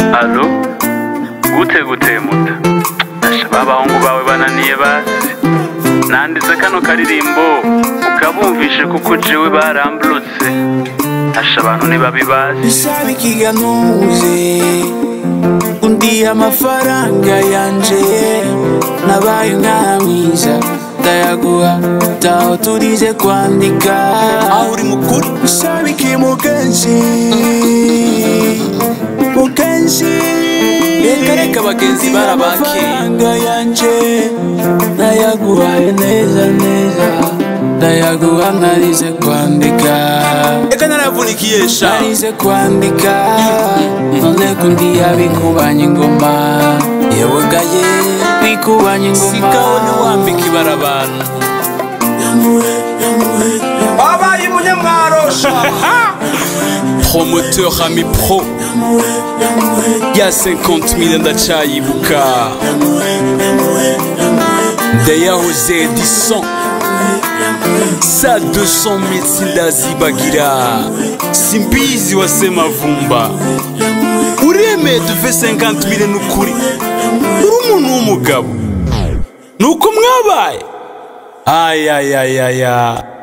Allo? Gute muta. Abahungu bawe bananiye bazi. Nanditse kano karirimbo ukabumvishe kuko jewe baramblutse. Asha abantu nibabibazi. Sabe kiganuze undi amafaranga yanje nabaye nkamiza ndayaguha taho turize kwandika aho uri mukuri sabe kimugenzi reka bagenzi barabakanga yanje ndayaguha neza ndayaguha narize kwandika eka naravunikiye sha narize kwandika none kundi yabikubanye ingoma yewe gaye bikubanye ingoma sikabone wambika ibarabana abaye munyamwarosha promoteur Ami Pro ya 50,000 ndacayibuka ndayahoze 10 sa 200,000 sindazibagira simbizi wasema vumba ureme tuve 50,000 nukuri uri umuntu w'umugabo nuko mwabaye aya